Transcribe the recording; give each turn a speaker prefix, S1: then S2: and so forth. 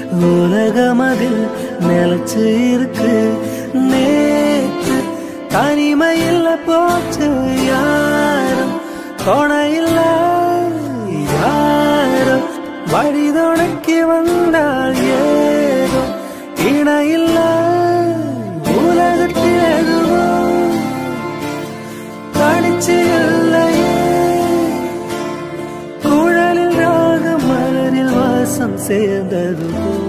S1: உலகமதில் நிலச்சு இருக்கு நேற்று தனிமையில் போச்சு யாரும் துணையில்ல யாரும் வழி தொடக்கி வந்தால் ஏதோ இணையில்ல உலகத்தில் எதுவும் தனிச்சு இல்லையே குழலில் ராக மலரில் வாசம் சேர்ந்தது